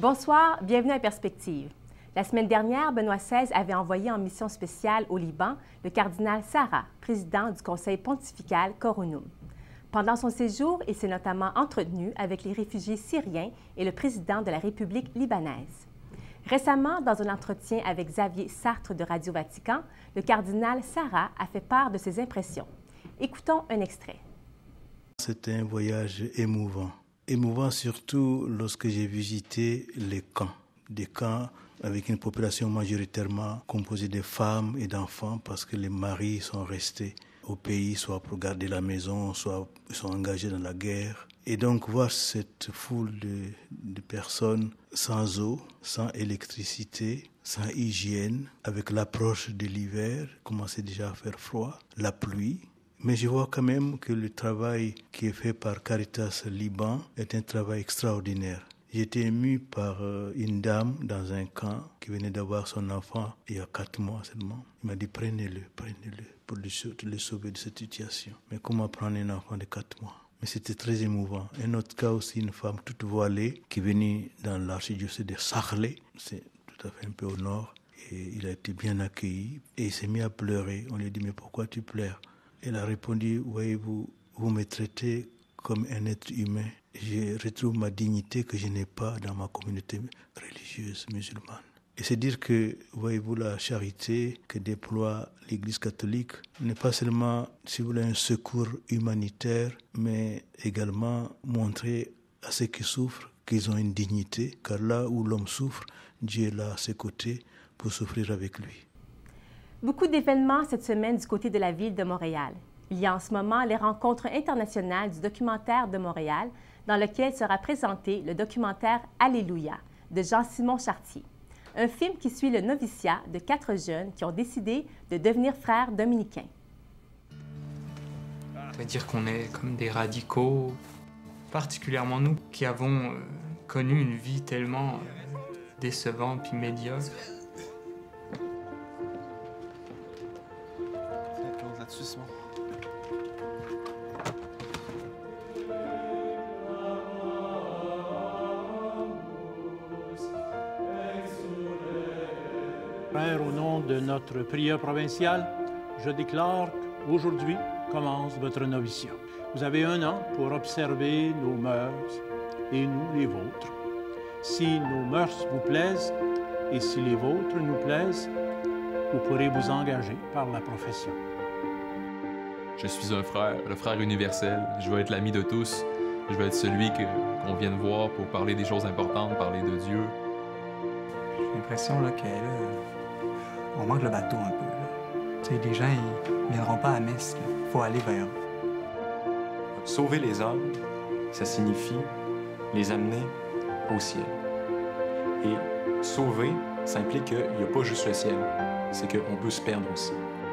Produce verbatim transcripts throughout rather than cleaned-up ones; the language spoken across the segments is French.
Bonsoir, bienvenue à Perspective. La semaine dernière, Benoît seize avait envoyé en mission spéciale au Liban le cardinal Sarah, président du Conseil pontifical Coronum. Pendant son séjour, il s'est notamment entretenu avec les réfugiés syriens et le président de la République libanaise. Récemment, dans un entretien avec Xavier Sartre de Radio Vatican, le cardinal Sarah a fait part de ses impressions. Écoutons un extrait. C'était un voyage émouvant. Émouvant surtout lorsque j'ai visité les camps. Des camps avec une population majoritairement composée de femmes et d'enfants parce que les maris sont restés au pays, soit pour garder la maison, soit sont engagés dans la guerre. Et donc voir cette foule de, de personnes sans eau, sans électricité, sans hygiène, avec l'approche de l'hiver, commençait déjà à faire froid, la pluie. Mais je vois quand même que le travail qui est fait par Caritas Liban est un travail extraordinaire. J'ai été ému par une dame dans un camp qui venait d'avoir son enfant il y a quatre mois seulement. Il m'a dit prenez-le, prenez-le pour le sauver de cette situation. Mais comment prendre un enfant de quatre mois? Mais c'était très émouvant. Un autre cas aussi, une femme toute voilée qui venait dans l'archidiocèse de Sachlé, c'est tout à fait un peu au nord, et il a été bien accueilli et il s'est mis à pleurer. On lui a dit mais pourquoi tu pleures? Elle a répondu, voyez-vous, vous me traitez comme un être humain. Je retrouve ma dignité que je n'ai pas dans ma communauté religieuse musulmane. Et c'est dire que, voyez-vous, la charité que déploie l'Église catholique n'est pas seulement, si vous voulez, un secours humanitaire, mais également montrer à ceux qui souffrent qu'ils ont une dignité, car là où l'homme souffre, Dieu est là à ses côtés pour souffrir avec lui. Beaucoup d'événements cette semaine du côté de la ville de Montréal. Il y a en ce moment les rencontres internationales du documentaire de Montréal, dans lequel sera présenté le documentaire Alléluia de Jean-Simon Chartier, un film qui suit le noviciat de quatre jeunes qui ont décidé de devenir frères dominicains. Ça veut dire qu'on est comme des radicaux, particulièrement nous qui avons euh, connu une vie tellement euh, décevante puis médiocre. Frère, au nom de notre prieur provincial, je déclare qu'aujourd'hui commence votre noviciat. Vous avez un an pour observer nos mœurs et nous les vôtres. Si nos mœurs vous plaisent et si les vôtres nous plaisent, vous pourrez vous engager par la profession. Je suis un frère, le frère universel. Je veux être l'ami de tous. Je veux être celui que, qu'on vienne voir pour parler des choses importantes, parler de Dieu. J'ai l'impression là, que là, on manque le bateau un peu. Là. Les gens, ils ne viendront pas à messe. Il faut aller vers eux. Sauver les hommes, ça signifie les amener au ciel. Et sauver, ça implique qu'il n'y a pas juste le ciel. C'est qu'on peut se perdre aussi.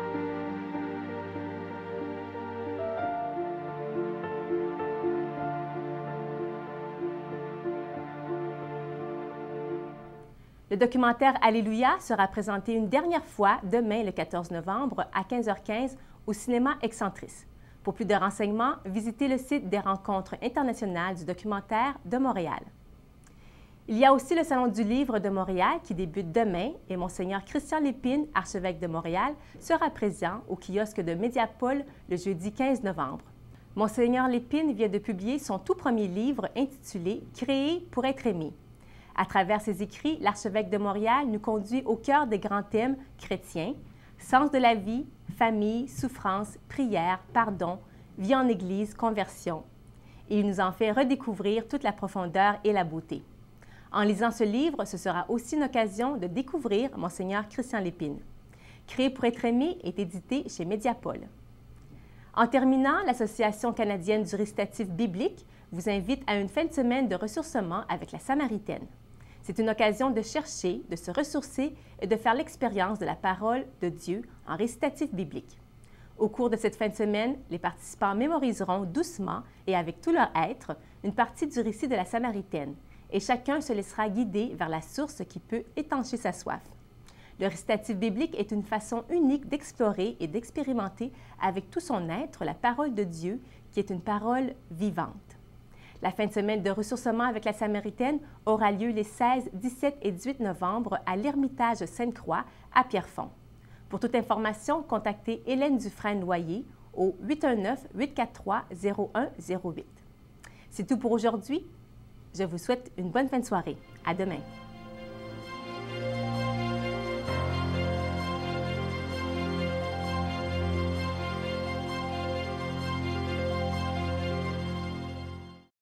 Le documentaire Alléluia sera présenté une dernière fois demain, le quatorze novembre, à quinze heures quinze au cinéma Excentris. Pour plus de renseignements, visitez le site des rencontres internationales du documentaire de Montréal. Il y a aussi le Salon du livre de Montréal qui débute demain et Monseigneur Christian Lépine, archevêque de Montréal, sera présent au kiosque de Mediapol le jeudi quinze novembre. Monseigneur Lépine vient de publier son tout premier livre intitulé « Créé pour être aimé ». À travers ses écrits, l'archevêque de Montréal nous conduit au cœur des grands thèmes chrétiens, sens de la vie, famille, souffrance, prière, pardon, vie en Église, conversion. Et il nous en fait redécouvrir toute la profondeur et la beauté. En lisant ce livre, ce sera aussi une occasion de découvrir Monseigneur Christian Lépine. Créé pour être aimé est édité chez Mediapol. En terminant, l'Association canadienne du récitatif biblique vous invite à une fin de semaine de ressourcement avec la Samaritaine. C'est une occasion de chercher, de se ressourcer et de faire l'expérience de la parole de Dieu en récitatif biblique. Au cours de cette fin de semaine, les participants mémoriseront doucement et avec tout leur être une partie du récit de la Samaritaine et chacun se laissera guider vers la source qui peut étancher sa soif. Le récitatif biblique est une façon unique d'explorer et d'expérimenter avec tout son être la parole de Dieu qui est une parole vivante. La fin de semaine de ressourcement avec la Samaritaine aura lieu les seize, dix-sept et dix-huit novembre à l'Ermitage Sainte-Croix à Pierrefonds. Pour toute information, contactez Hélène Dufresne-Noyer au huit un neuf, huit quatre trois, zéro un zéro huit. C'est tout pour aujourd'hui. Je vous souhaite une bonne fin de soirée. À demain.